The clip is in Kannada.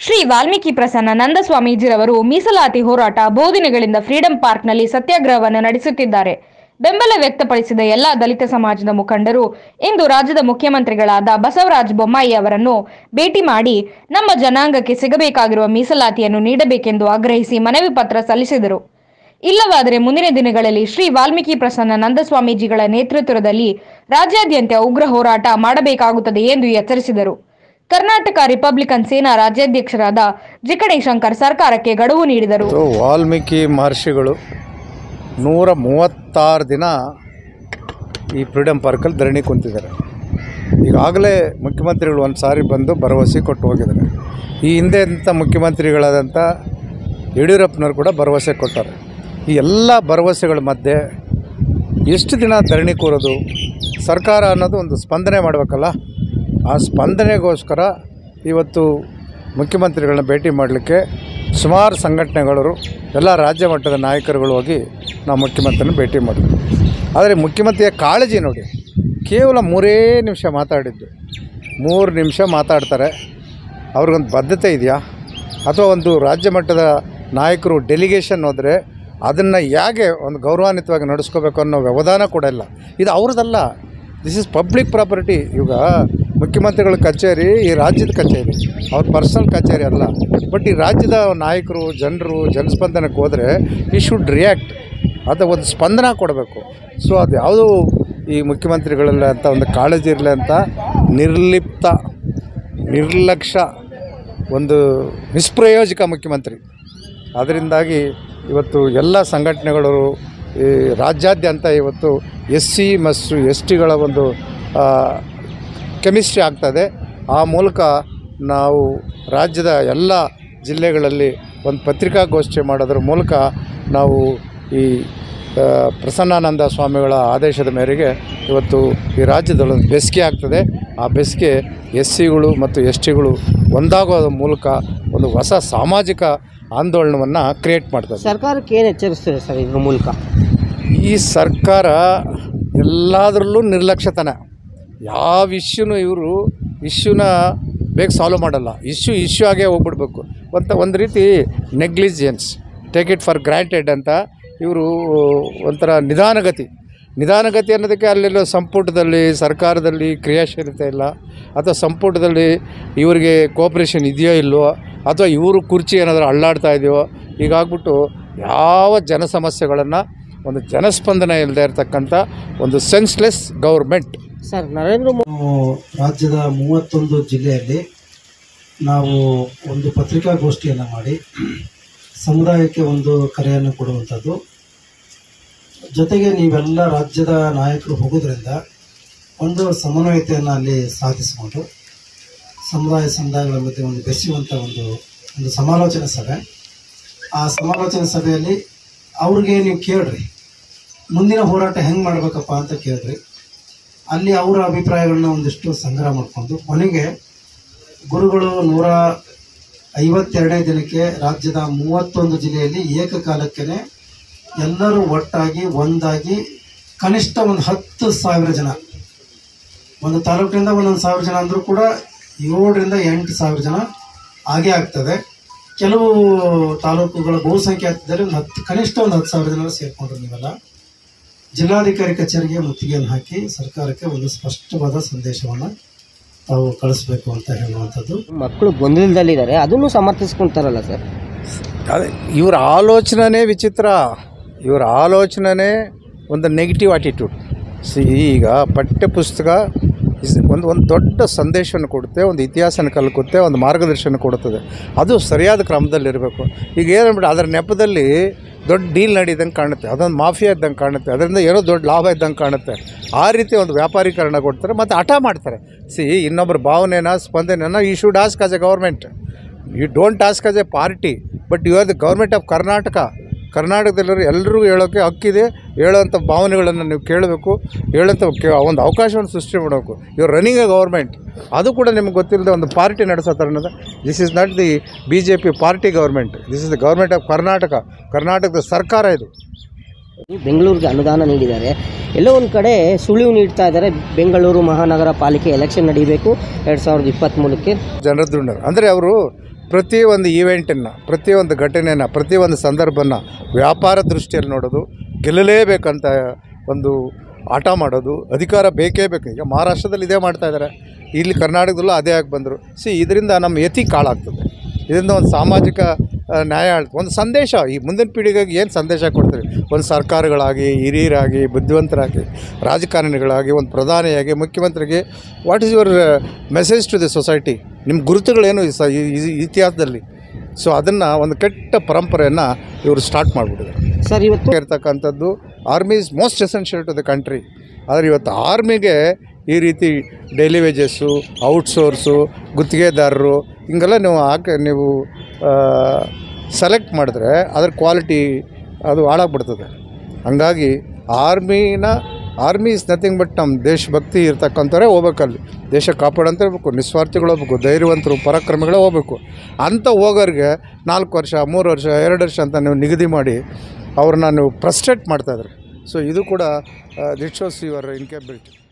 ಶ್ರೀ ವಾಲ್ಮೀಕಿ ಪ್ರಸನ್ನ ನಂದ ಸ್ವಾಮೀಜಿರವರು ಮೀಸಲಾತಿ ಹೋರಾಟ ಬೋಧನೆಗಳಿಂದ ಫ್ರೀಡಂ ಪಾರ್ಕ್ನಲ್ಲಿ ಸತ್ಯಾಗ್ರಹವನ್ನು ನಡೆಸುತ್ತಿದ್ದಾರೆ. ಬೆಂಬಲ ವ್ಯಕ್ತಪಡಿಸಿದ ಎಲ್ಲ ದಲಿತ ಸಮಾಜದ ಮುಖಂಡರು ಇಂದು ರಾಜ್ಯದ ಮುಖ್ಯಮಂತ್ರಿಗಳಾದ ಬಸವರಾಜ ಬೊಮ್ಮಾಯಿ ಅವರನ್ನು ಭೇಟಿ ಮಾಡಿ ನಮ್ಮ ಜನಾಂಗಕ್ಕೆ ಸಿಗಬೇಕಾಗಿರುವ ಮೀಸಲಾತಿಯನ್ನು ನೀಡಬೇಕೆಂದು ಆಗ್ರಹಿಸಿ ಮನವಿ ಪತ್ರ ಸಲ್ಲಿಸಿದರು. ಇಲ್ಲವಾದರೆ ಮುಂದಿನ ದಿನಗಳಲ್ಲಿ ಶ್ರೀ ವಾಲ್ಮೀಕಿ ಪ್ರಸನ್ನ ನಂದ ಸ್ವಾಮೀಜಿಗಳ ನೇತೃತ್ವದಲ್ಲಿ ರಾಜ್ಯಾದ್ಯಂತ ಉಗ್ರ ಹೋರಾಟ ಮಾಡಬೇಕಾಗುತ್ತದೆ ಎಂದು ಎಚ್ಚರಿಸಿದರು. ಕರ್ನಾಟಕ ರಿಪಬ್ಲಿಕನ್ ಸೇನಾ ರಾಜ್ಯಾಧ್ಯಕ್ಷರಾದ ಜಿಕಣಿ ಶಂಕರ್ ಸರ್ಕಾರಕ್ಕೆ ಗಡುವು ನೀಡಿದರು. ವಾಲ್ಮೀಕಿ ಮಹರ್ಷಿಗಳು 136 ದಿನ ಈ ಫ್ರೀಡಂ ಪಾರ್ಕಲ್ಲಿ ಧರಣಿ ಕುಂತಿದ್ದಾರೆ. ಈಗಾಗಲೇ ಮುಖ್ಯಮಂತ್ರಿಗಳು ಒಂದು ಸಾರಿ ಬಂದು ಭರವಸೆ ಕೊಟ್ಟು ಹೋಗಿದ್ದಾರೆ. ಈ ಹಿಂದೆ ಅಂಥ ಮುಖ್ಯಮಂತ್ರಿಗಳಾದಂಥ ಯಡಿಯೂರಪ್ಪನವರು ಕೂಡ ಭರವಸೆ ಕೊಟ್ಟಾರೆ. ಈ ಎಲ್ಲ ಭರವಸೆಗಳ ಮಧ್ಯೆ ಎಷ್ಟು ದಿನ ಧರಣಿ ಕೂರೋದು? ಸರ್ಕಾರ ಅನ್ನೋದು ಒಂದು ಸ್ಪಂದನೆ ಮಾಡಬೇಕಲ್ಲ. ಆ ಸ್ಪಂದನೆಗೋಸ್ಕರ ಇವತ್ತು ಮುಖ್ಯಮಂತ್ರಿಗಳನ್ನ ಭೇಟಿ ಮಾಡಲಿಕ್ಕೆ ಸುಮಾರು ಸಂಘಟನೆಗಳು ಎಲ್ಲ ರಾಜ್ಯ ಮಟ್ಟದ ನಾಯಕರುಗಳು ಹೋಗಿ ನಾವು ಮುಖ್ಯಮಂತ್ರಿನ ಭೇಟಿ ಮಾಡಿದ್ವಿ. ಆದರೆ ಮುಖ್ಯಮಂತ್ರಿಯ ಕಾಳಜಿ ನೋಡಿ, ಕೇವಲ 3 ನಿಮಿಷ ಮಾತಾಡಿದ್ದು. 3 ನಿಮಿಷ ಮಾತಾಡ್ತಾರೆ. ಅವ್ರಿಗೊಂದು ಬದ್ಧತೆ ಇದೆಯಾ? ಅಥವಾ ಒಂದು ರಾಜ್ಯ ಮಟ್ಟದ ನಾಯಕರು ಡೆಲಿಗೇಷನ್ ಹೋದರೆ ಅದನ್ನು ಹೇಗೆ ಒಂದು ಗೌರವಾನ್ವಿತವಾಗಿ ನಡೆಸ್ಕೋಬೇಕು ಅನ್ನೋ ವ್ಯವಧಾನ ಕೂಡ ಇಲ್ಲ. ಇದು ಅವ್ರದ್ದಲ್ಲ, ದಿಸ್ ಇಸ್ ಪಬ್ಲಿಕ್ ಪ್ರಾಪರ್ಟಿ. ಇವಾಗ ಮುಖ್ಯಮಂತ್ರಿಗಳ ಕಚೇರಿ ಈ ರಾಜ್ಯದ ಕಚೇರಿ, ಅವ್ರ ಪರ್ಸನಲ್ ಕಚೇರಿ ಅಲ್ಲ. ಬಟ್ ಈ ರಾಜ್ಯದ ನಾಯಕರು ಜನರು ಜನಸ್ಪಂದನಕ್ಕೆ ಹೋದರೆ ಈ ಶುಡ್ ರಿಯಾಕ್ಟ್, ಅದು ಒಂದು ಸ್ಪಂದನ ಕೊಡಬೇಕು. ಸೊ ಅದು ಯಾವುದೂ ಈ ಮುಖ್ಯಮಂತ್ರಿಗಳಲ್ಲಿ ಅಂತ ಒಂದು ಕಾಳಜಿ ಇರಲಿ ಅಂತ ನಿರ್ಲಿಪ್ತ ನಿರ್ಲಕ್ಷ್ಯ ಒಂದು ನಿಷ್ಪ್ರಯೋಜಕ ಮುಖ್ಯಮಂತ್ರಿ. ಅದರಿಂದಾಗಿ ಇವತ್ತು ಎಲ್ಲ ಸಂಘಟನೆಗಳು ಈ ರಾಜ್ಯಾದ್ಯಂತ ಇವತ್ತು SC ಮತ್ತು ST ಒಂದು ಕೆಮಿಸ್ಟ್ರಿ ಆಗ್ತದೆ. ಆ ಮೂಲಕ ನಾವು ರಾಜ್ಯದ ಎಲ್ಲ ಜಿಲ್ಲೆಗಳಲ್ಲಿ ಒಂದು ಪತ್ರಿಕಾಗೋಷ್ಠಿ ಮಾಡೋದ್ರ ಮೂಲಕ ನಾವು ಈ ಪ್ರಸನ್ನಾನಂದ ಸ್ವಾಮಿಗಳ ಆದೇಶದ ಮೇರೆಗೆ ಇವತ್ತು ಈ ರಾಜ್ಯದಲ್ಲಿ ಒಂದು ಬೆಸ್ಗೆ ಆಗ್ತದೆ. ಆ ಬೆಸ್ಗೆ SCಗಳು ಮತ್ತು STಗಳು ಒಂದಾಗೋದ್ರ ಮೂಲಕ ಒಂದು ಹೊಸ ಸಾಮಾಜಿಕ ಆಂದೋಲನವನ್ನು ಕ್ರಿಯೇಟ್ ಮಾಡ್ತದೆ. ಸರ್ಕಾರಕ್ಕೆ ಏನು ಎಚ್ಚರಿಸ್ತಾರೆ ಸರ್ ಇದ್ರ ಮೂಲಕ? ಈ ಸರ್ಕಾರ ಎಲ್ಲದರಲ್ಲೂ ನಿರ್ಲಕ್ಷ್ಯತನ. ಯಾವ ಇಶ್ಯೂನು ಇವರು ಇಶ್ಯೂನ ಬೇಗ ಸಾಲ್ವ್ ಮಾಡಲ್ಲ. ಇಶ್ಯೂ ಆಗೇ ಹೋಗ್ಬಿಡ್ಬೇಕು ಅಂತ ಒಂದು ರೀತಿ negligence, take it for granted ಅಂತ ಇವರು ಒಂಥರ ನಿಧಾನಗತಿ ಅನ್ನೋದಕ್ಕೆ ಅಲ್ಲೆಲ್ಲೋ ಸಂಪುಟದಲ್ಲಿ ಸರ್ಕಾರದಲ್ಲಿ ಕ್ರಿಯಾಶೀಲತೆ ಇಲ್ಲ, ಅಥವಾ ಸಂಪುಟದಲ್ಲಿ ಇವರಿಗೆ ಕೋಆಪ್ರೇಷನ್ ಇದೆಯೋ ಇಲ್ವೋ, ಅಥವಾ ಇವರು ಕುರ್ಚಿ ಏನಾದರೂ ಅಳ್ಳಾಡ್ತಾ ಇದೆಯೋ, ಹೀಗಾಗ್ಬಿಟ್ಟು ಯಾವ ಜನ ಸಮಸ್ಯೆಗಳನ್ನು ಒಂದು ಜನಸ್ಪಂದನ ಇಲ್ಲದೆ ಇರತಕ್ಕಂಥ ಒಂದು ಸೆನ್ಸ್ಲೆಸ್ ಗೌರ್ಮೆಂಟ್. ಸರ್, ನರೇಂದ್ರ ರಾಜ್ಯದ 31 ಜಿಲ್ಲೆಯಲ್ಲಿ ನಾವು ಒಂದು ಪತ್ರಿಕಾಗೋಷ್ಠಿಯನ್ನು ಮಾಡಿ ಸಮುದಾಯಕ್ಕೆ ಒಂದು ಕರೆಯನ್ನು ಕೊಡುವಂಥದ್ದು. ಜೊತೆಗೆ ನೀವೆಲ್ಲ ರಾಜ್ಯದ ನಾಯಕರು ಹೋಗೋದ್ರಿಂದ ಒಂದು ಸಮನ್ವಯತೆಯನ್ನು ಅಲ್ಲಿ ಸಾಧಿಸಿಕೊಂಡು ಸಮುದಾಯಗಳ ಮಧ್ಯೆ ಒಂದು ಬೆಸೆಯುವಂಥ ಒಂದು ಸಮಾಲೋಚನಾ ಸಭೆ. ಆ ಸಮಾಲೋಚನಾ ಸಭೆಯಲ್ಲಿ ಅವ್ರಿಗೆ ನೀವು ಕೇಳ್ರಿ, ಮುಂದಿನ ಹೋರಾಟ ಹೆಂಗೆ ಮಾಡಬೇಕಪ್ಪ ಅಂತ ಕೇಳ್ರಿ. ಅಲ್ಲಿ ಅವರ ಅಭಿಪ್ರಾಯಗಳನ್ನ ಒಂದಿಷ್ಟು ಸಂಗ್ರಹ ಮಾಡಿಕೊಂಡು ಕೊನೆಗೆ ಗುರುಗಳು 152ನೇ ದಿನಕ್ಕೆ ರಾಜ್ಯದ 31 ಜಿಲ್ಲೆಯಲ್ಲಿ ಏಕಕಾಲಕ್ಕೆ ಎಲ್ಲರೂ ಒಟ್ಟಾಗಿ ಒಂದಾಗಿ ಕನಿಷ್ಠ ಒಂದು 10,000 ಜನ, ಒಂದು ತಾಲೂಕಿನಿಂದ 1,000 ಜನ ಅಂದರೂ ಕೂಡ 7,000 ರಿಂದ 8,000 ಜನ ಆಗೇ ಆಗ್ತದೆ. ಕೆಲವು ತಾಲೂಕುಗಳ ಬಹುಸಂಖ್ಯಾತದಲ್ಲಿ ಕನಿಷ್ಠ ಒಂದು 10,000 ಜನ ಸೇರಿಕೊಂಡ್ರು. ನೀವೆಲ್ಲ ಜಿಲ್ಲಾಧಿಕಾರಿ ಕಚೇರಿಗೆ ಮುತ್ತಿಗೆಯನ್ನು ಹಾಕಿ ಸರ್ಕಾರಕ್ಕೆ ಒಂದು ಸ್ಪಷ್ಟವಾದ ಸಂದೇಶವನ್ನು ತಾವು ಕಳಿಸ್ಬೇಕು ಅಂತ ಹೇಳುವಂಥದ್ದು. ಮಕ್ಕಳು ಗೊಂದಲದಲ್ಲಿದ್ದಾರೆ, ಅದನ್ನು ಸಮರ್ಥಿಸ್ಕೊಳ್ತಾರಲ್ಲ ಸರ್? ಅದೇ ಇವರ ಆಲೋಚನೆ ವಿಚಿತ್ರ. ಇವರ ಆಲೋಚನೆ ಒಂದು ನೆಗೆಟಿವ್ ಆಟಿಟ್ಯೂಡ್. ಈಗ ಪಠ್ಯಪುಸ್ತಕ ಒಂದು ದೊಡ್ಡ ಸಂದೇಶವನ್ನು ಕೊಡುತ್ತೆ, ಒಂದು ಇತಿಹಾಸನ ಕಲ್ಕುತ್ತೆ, ಒಂದು ಮಾರ್ಗದರ್ಶನ ಕೊಡುತ್ತದೆ. ಅದು ಸರಿಯಾದ ಕ್ರಮದಲ್ಲಿರಬೇಕು. ಈಗ ಏನಂದ್ಬಿಟ್ಟು ಅದರ ನೆಪದಲ್ಲಿ ದೊಡ್ಡ ಡೀಲ್ ನಡೀದಂಗೆ ಕಾಣುತ್ತೆ, ಅದೊಂದು ಮಾಫಿಯಾ ಇದ್ದಂಗೆ ಕಾಣುತ್ತೆ, ಅದರಿಂದ ಏನೋ ದೊಡ್ಡ ಲಾಭ ಇದ್ದಂಗೆ ಕಾಣುತ್ತೆ. ಆ ರೀತಿ ಒಂದು ವ್ಯಾಪಾರೀಕರಣ ಕೊಡ್ತಾರೆ ಮತ್ತು ಹಠ ಮಾಡ್ತಾರೆ. ಇನ್ನೊಬ್ಬರ ಭಾವನೆನ ಸ್ಪಂದನೆನ you should ask as a government. You don't ask as a party, but you are the government of Karnataka. ಕರ್ನಾಟಕದಲ್ಲಿರೋ ಎಲ್ಲರಿಗೂ ಹೇಳೋಕ್ಕೆ ಹಕ್ಕಿದೆ. ಹೇಳೋವಂಥ ಭಾವನೆಗಳನ್ನು ನೀವು ಕೇಳಬೇಕು, ಹೇಳೋಂಥ ಒಂದು ಅವಕಾಶವನ್ನು ಸೃಷ್ಟಿ ಮಾಡಬೇಕು. ಇವ್ರು ರನ್ನಿಂಗ್ ಎ ಗೌರ್ಮೆಂಟ್, ಅದು ಕೂಡ ನಿಮ್ಗೆ ಗೊತ್ತಿಲ್ಲದೆ ಒಂದು ಪಾರ್ಟಿ ನಡೆಸೋ ಥರನದ. This is not the BJP party government, this is the government of ಕರ್ನಾಟಕದ ಸರ್ಕಾರ ಇದು. ಬೆಂಗಳೂರಿಗೆ ಅನುದಾನ ನೀಡಿದ್ದಾರೆ, ಎಲ್ಲೋ ಒಂದು ಕಡೆ ಸುಳಿವು ನೀಡ್ತಾ ಇದ್ದಾರೆ. ಬೆಂಗಳೂರು ಮಹಾನಗರ ಪಾಲಿಕೆ ಎಲೆಕ್ಷನ್ ನಡೀಬೇಕು 2023ಕ್ಕೆ. ಜನರ ದುಂಡರು ಅಂದರೆ ಅವರು ಪ್ರತಿಯೊಂದು ಈವೆಂಟನ್ನು, ಪ್ರತಿಯೊಂದು ಘಟನೆಯನ್ನು, ಪ್ರತಿಯೊಂದು ಸಂದರ್ಭನ ವ್ಯಾಪಾರ ದೃಷ್ಟಿಯಲ್ಲಿ ನೋಡೋದು, ಗೆಲ್ಲಲೇಬೇಕಂತ ಒಂದು ಆಟ ಮಾಡೋದು, ಅಧಿಕಾರ ಬೇಕೇ ಬೇಕು. ಈಗ ಮಹಾರಾಷ್ಟ್ರದಲ್ಲಿ ಇದೇ ಮಾಡ್ತಾಯಿದ್ದಾರೆ, ಇಲ್ಲಿ ಕರ್ನಾಟಕದಲ್ಲೂ ಅದೇ ಆಗಿ ಬಂದರು. ಇದರಿಂದ ನಮ್ಮ ಯತಿ ಕಾಳಾಗ್ತದೆ. ಇದರಿಂದ ಒಂದು ಸಾಮಾಜಿಕ ನ್ಯಾಯ ಒಂದು ಸಂದೇಶ ಈ ಮುಂದಿನ ಪೀಳಿಗೆಗೆ ಏನು ಸಂದೇಶ ಕೊಡ್ತೀರಿ? ಒಂದು ಸರ್ಕಾರಗಳಾಗಿ, ಹಿರಿಯರಾಗಿ, ಬುದ್ಧಿವಂತರಾಗಿ, ರಾಜಕಾರಣಿಗಳಾಗಿ, ಒಂದು ಪ್ರಧಾನಿಯಾಗಿ, ಮುಖ್ಯಮಂತ್ರಿಗೆ what is your message to the society? ನಿಮ್ಮ ಗುರುತುಗಳೇನು ಇತಿಹಾಸದಲ್ಲಿ? ಸೊ ಅದನ್ನು ಒಂದು ಕೆಟ್ಟ ಪರಂಪರೆಯನ್ನು ಇವರು ಸ್ಟಾರ್ಟ್ ಮಾಡಿಬಿಟ್ಟಿದ್ದಾರೆ. ಸರ್, ಇವತ್ತು ಇರ್ತಕ್ಕಂಥದ್ದು army is most essential to the country. ಆದರೆ ಇವತ್ತು ಆರ್ಮಿಗೆ ಈ ರೀತಿ ಡೈಲಿ ವೇಜಸ್ಸು, ಔಟ್ಸೋರ್ಸು, ಗುತ್ತಿಗೆದಾರರು ಹಿಂಗೆಲ್ಲ ನೀವು ಸೆಲೆಕ್ಟ್ ಮಾಡಿದ್ರೆ ಅದರ ಕ್ವಾಲಿಟಿ ಅದು ಹಾಳಾಗ್ಬಿಡ್ತದೆ. ಹಂಗಾಗಿ ಆರ್ಮಿ ಇಸ್ ನಥಿಂಗ್ ಬಟ್ ನಮ್ಮ ದೇಶಭಕ್ತಿ ಇರ್ತಕ್ಕಂಥವ್ರೆ ಹೋಗ್ಬೇಕಲ್ಲಿ. ದೇಶ ಕಾಪಾಡಂತ ಹೋಗ್ಬೇಕು, ನಿಸ್ವಾರ್ಥಿಗಳು ಹೋಗ್ಬೇಕು, ಧೈರ್ಯವಂತರು, ಪರಾಕ್ರಮಿಗಳೇ ಹೋಗ್ಬೇಕು. ಅಂಥ ಹೋಗೋರಿಗೆ 4 ವರ್ಷ, 3 ವರ್ಷ, 2 ವರ್ಷ ಅಂತ ನೀವು ನಿಗದಿ ಮಾಡಿ ಅವ್ರನ್ನ ನೀವು ಫ್ರಸ್ಟ್ರೇಟ್ ಮಾಡ್ತಾಯಿದ್ರಿ. ಸೊ ಇದು ಕೂಡ ದಿಟ್ ಶೋಸ್ ಯುವರ್ ಇನ್ಕ್ಯಾಪಬಿಲಿಟಿ.